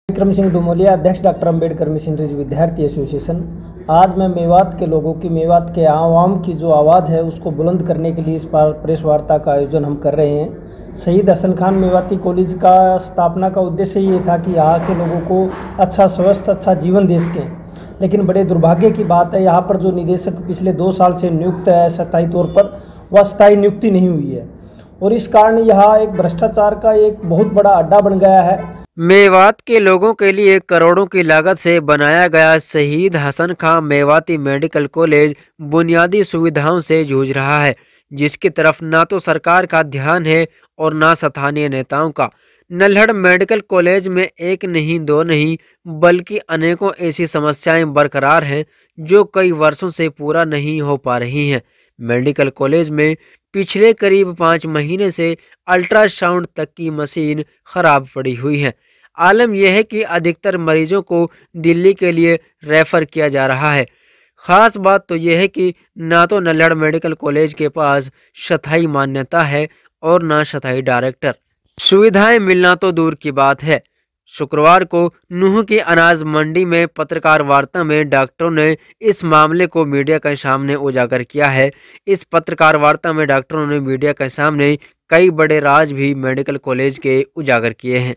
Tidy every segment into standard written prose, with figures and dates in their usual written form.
विक्रम सिंह डुमोलिया, अध्यक्ष doctor Ambedkar missionaries विद्यार्थी association. आज मैं मेवात के लोगों की, मेवात के आवाम की जो आवाज़ है उसको बुलंद करने के लिए इस बार प्रेस वार्ता का आयोजन हम कर रहे हैं। शहीद हसन खान मेवाती कॉलेज का स्थापना का उद्देश्य ये था कि यहाँ के लोगों को अच्छा स्वस्थ, अच्छा जीवन दे सकें। लेकिन बड़े दुर्भाग्य की बात है, यहाँ पर जो निदेशक पिछले 2 साल से नियुक्त है स्थायी तौर पर, वह स्थायी नियुक्ति नहीं हुई है और इस कारण यहाँ एक भ्रष्टाचार का एक बहुत बड़ा अड्डा बन गया है। मेवात के लोगों के लिए करोड़ों की लागत से बनाया गया शहीद हसन खान मेवाती मेडिकल कॉलेज बुनियादी सुविधाओं से जूझ रहा है, जिसकी तरफ ना तो सरकार का ध्यान है और ना स्थानीय नेताओं का। नल्हड़ मेडिकल कॉलेज में एक नहीं, दो नहीं, बल्कि अनेकों ऐसी समस्याएं बरकरार हैं जो कई वर्षों से पूरा नहीं हो पा रही हैं। मेडिकल कॉलेज में पिछले करीब 5 महीने से अल्ट्रासाउंड तक की मशीन खराब पड़ी हुई है। आलम यह है कि अधिकतर मरीजों को दिल्ली के लिए रेफर किया जा रहा है। खास बात तो यह है कि ना तो नल्हड़ मेडिकल कॉलेज के पास स्थायी मान्यता है और ना स्थायी डायरेक्टर। सुविधाएं मिलना तो दूर की बात है। शुक्रवार को नूह की अनाज मंडी में पत्रकार वार्ता में डॉक्टरों ने इस मामले को मीडिया के सामने उजागर किया है। इस पत्रकार वार्ता में डॉक्टरों ने मीडिया के सामने कई बड़े राज भी मेडिकल कॉलेज के उजागर किए हैं।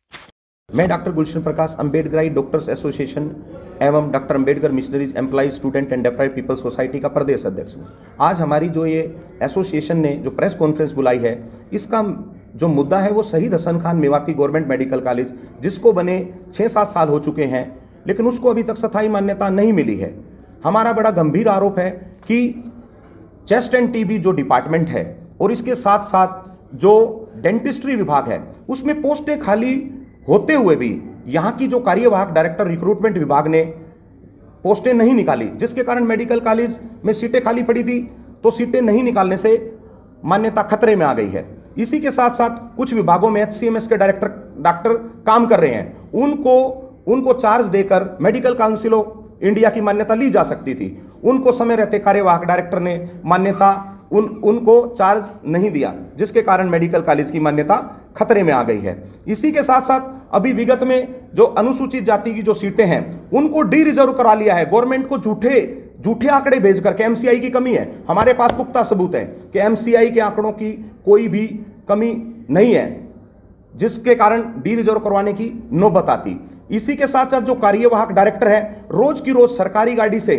मैं doctor Gulshan Prakash, Ambedkarite doctors association एवं doctor Ambedkar missionaries employ student and deprived people society का प्रदेश अध्यक्ष हूँ। आज हमारी जो ये एसोसिएशन ने जो प्रेस कॉन्फ्रेंस बुलाई है, इसका जो मुद्दा है वो Shaheed Hasan Khan Mewati government medical college, जिसको बने 6-7 साल हो चुके हैं, लेकिन उसको अभी तक स्थायी मान्यता नहीं मिली है। हमारा बड़ा गंभीर आरोप है कि चेस्ट एंड टीबी जो डिपार्टमेंट है और इसके साथ साथ जो डेंटिस्ट्री विभाग है, उसमें पोस्टें खाली होते हुए भी यहाँ की जो कार्यवाहक डायरेक्टर रिक्रूटमेंट विभाग ने पोस्टें नहीं निकाली, जिसके कारण मेडिकल कॉलेज में सीटें खाली पड़ी थी, तो सीटें नहीं निकालने से मान्यता खतरे में आ गई है। इसी के साथ साथ कुछ विभागों में HCMS के डॉक्टर काम कर रहे हैं, उनको चार्ज देकर मेडिकल काउंसिल ऑफ इंडिया की मान्यता ली जा सकती थी। उनको समय रहते कार्यवाहक डायरेक्टर ने मान्यता उनको चार्ज नहीं दिया, जिसके कारण मेडिकल कॉलेज की मान्यता खतरे में आ गई है। इसी के साथ साथ अभी विगत में जो अनुसूचित जाति की जो सीटें हैं उनको डी रिजर्व करा लिया है। गवर्नमेंट को झूठे आंकड़े भेजकर के MCI की कमी है। हमारे पास पुख्ता सबूत है कि MCI के आंकड़ों की कोई भी कमी नहीं है, जिसके कारण डी रिजर्व करवाने की नौबत आती। इसी के साथ साथ जो कार्यवाहक डायरेक्टर है, रोज की रोज सरकारी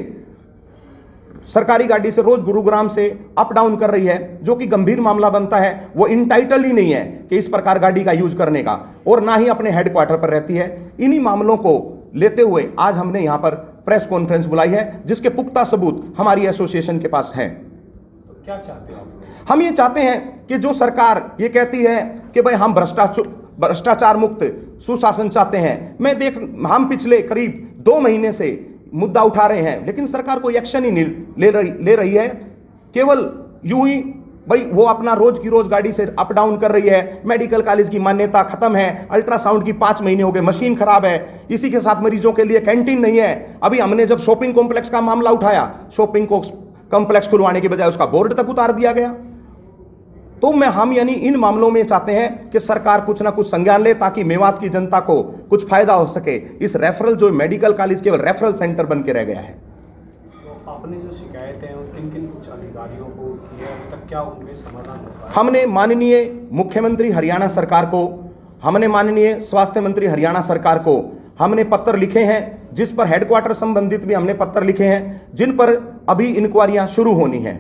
गाड़ी से रोज गुरुग्राम से अप डाउन कर रही है, जो कि गंभीर मामला बनता है। वो इंटाइटल ही नहीं है कि इस प्रकार गाड़ी का यूज करने का, और ना ही अपने हेडक्वार्टर पर रहती है। इन्हीं मामलों को लेते हुए आज हमने यहां पर प्रेस कॉन्फ्रेंस बुलाई है, जिसके पुख्ता सबूत हमारी एसोसिएशन के पास हैं। तो क्या चाहते हो? हम ये चाहते हैं कि जो सरकार ये कहती है कि भाई हम भ्रष्टाचार मुक्त सुशासन चाहते हैं, हम पिछले करीब 2 महीने से मुद्दा उठा रहे हैं, लेकिन सरकार कोई एक्शन ही नहीं ले रही है। केवल यूं ही भाई वो अपना रोज की रोज गाड़ी से अप डाउन कर रही है। मेडिकल कॉलेज की मान्यता खत्म है, अल्ट्रासाउंड की 5 महीने हो गए, मशीन खराब है। इसी के साथ मरीजों के लिए कैंटीन नहीं है। अभी हमने जब शॉपिंग कॉम्प्लेक्स का मामला उठाया, शॉपिंग कॉम्प्लेक्स खुलवाने के बजाय उसका बोर्ड तक उतार दिया गया। तो हम यानी इन मामलों में चाहते हैं कि सरकार कुछ ना कुछ संज्ञान ले, ताकि मेवात की जनता को कुछ फायदा हो सके। इस रेफरल जो मेडिकल कॉलेज केवल रेफरल सेंटर बन के रह गया है। तो आपने जो शिकायतें हैं किन कुछ अधिकारियों को किया, अभी तक क्या उनमें समाधान हो पाया? हमने माननीय मुख्यमंत्री हरियाणा सरकार को, हमने माननीय स्वास्थ्य मंत्री हरियाणा सरकार को हमने पत्र लिखे हैं, जिस पर हेडक्वार्टर संबंधित भी हमने पत्र लिखे हैं, जिन पर अभी इंक्वायरियां शुरू होनी हैं।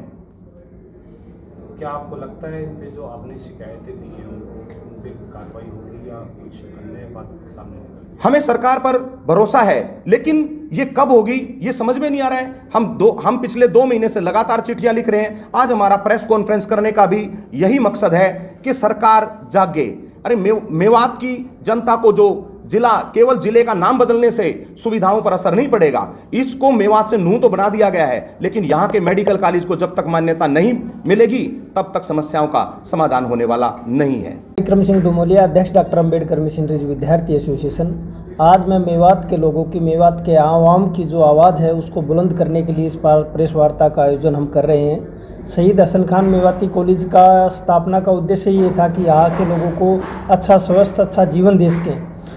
क्या आपको लगता है इन पे जो आपने शिकायतें दी हैं उन पे कार्रवाई होगी या कुछ अन्य बात सामने? हमें सरकार पर भरोसा है, लेकिन ये कब होगी ये समझ में नहीं आ रहा है। हम पिछले 2 महीने से लगातार चिट्ठियां लिख रहे हैं। आज हमारा प्रेस कॉन्फ्रेंस करने का भी यही मकसद है कि सरकार जागे। अरे मेवात की जनता को जो केवल जिले का नाम बदलने से सुविधाओं पर असर नहीं पड़ेगा। इसको मेवात से नूह तो बना दिया गया है, लेकिन यहाँ के मेडिकल कॉलेज को जब तक मान्यता नहीं मिलेगी तब तक समस्याओं का समाधान होने वाला नहीं है। विक्रम सिंह डुमोलिया, अध्यक्ष डॉक्टर अंबेडकर मिशनरीज विद्यार्थी एसोसिएशन। आज मैं मेवात के लोगों की, मेवात के आवाम की जो आवाज़ है उसको बुलंद करने के लिए इस बार प्रेस वार्ता का आयोजन हम कर रहे हैं। शहीद हसन खान मेवाती कॉलेज का स्थापना का उद्देश्य ये था कि यहाँ के लोगों को अच्छा स्वस्थ, अच्छा जीवन दे सकें।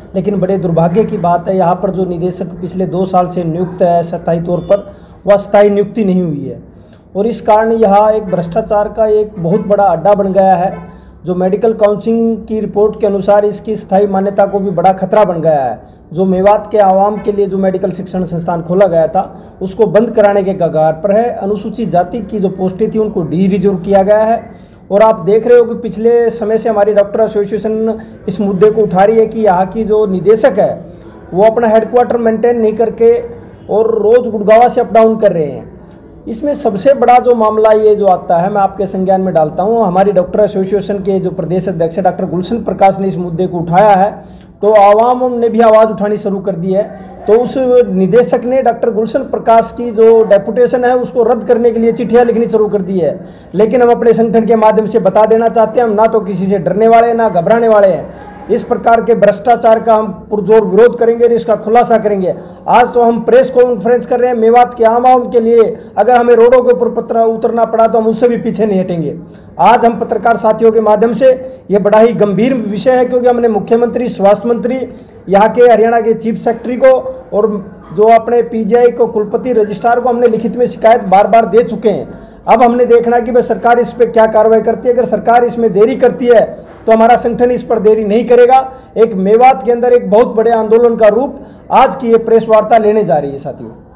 लेकिन बड़े दुर्भाग्य की बात है यहाँ पर जो निदेशक पिछले 2 साल से नियुक्त है स्थायी तौर पर, वह स्थायी नियुक्ति नहीं हुई है और इस कारण यहाँ एक भ्रष्टाचार का एक बहुत बड़ा अड्डा बन गया है। जो मेडिकल काउंसिल की रिपोर्ट के अनुसार इसकी स्थायी मान्यता को भी बड़ा खतरा बन गया है। जो मेवात के आवाम के लिए जो मेडिकल शिक्षण संस्थान खोला गया था उसको बंद कराने के कगार पर है। अनुसूचित जाति की जो पोस्टें थी उनको डी रिजर्व किया गया है और आप देख रहे हो कि पिछले समय से हमारी डॉक्टर एसोसिएशन इस मुद्दे को उठा रही है कि यहाँ की जो निदेशक है वो अपना हेडक्वार्टर मेंटेन नहीं करके और रोज़ गुड़गांव से अप डाउन कर रहे हैं। इसमें सबसे बड़ा जो मामला ये जो आता है, मैं आपके संज्ञान में डालता हूँ, हमारी डॉक्टर एसोसिएशन के जो प्रदेश अध्यक्ष डॉक्टर गुलशन प्रकाश ने इस मुद्दे को उठाया है तो आवाम ने भी आवाज़ उठानी शुरू कर दी है। तो उस निदेशक ने डॉक्टर गुलशन प्रकाश की जो डेपुटेशन है उसको रद्द करने के लिए चिट्ठियाँ लिखनी शुरू कर दी है। लेकिन हम अपने संगठन के माध्यम से बता देना चाहते हैं, हम ना तो किसी से डरने वाले ना घबराने वाले हैं। इस प्रकार के भ्रष्टाचार का हम पुरजोर विरोध करेंगे और इसका खुलासा करेंगे। आज तो हम प्रेस कॉन्फ्रेंस कर रहे हैं मेवात के आम आवाम के लिए, अगर हमें रोडों के ऊपर उतरना पड़ा तो हम उससे भी पीछे नहीं हटेंगे। आज हम पत्रकार साथियों के माध्यम से, ये बड़ा ही गंभीर विषय है क्योंकि हमने मुख्यमंत्री, स्वास्थ्य मंत्री, यहाँ के हरियाणा के चीफ सेक्रेटरी को और जो अपने पीजीआई को कुलपति रजिस्ट्रार को हमने लिखित में शिकायत बार बार दे चुके हैं। अब हमने देखना कि भाई सरकार इस पर क्या कार्रवाई करती है। अगर सरकार इसमें देरी करती है तो हमारा संगठन इस पर देरी नहीं करेगा। एक मेवात के अंदर एक बहुत बड़े आंदोलन का रूप आज की ये प्रेस वार्ता लेने जा रही है साथियों।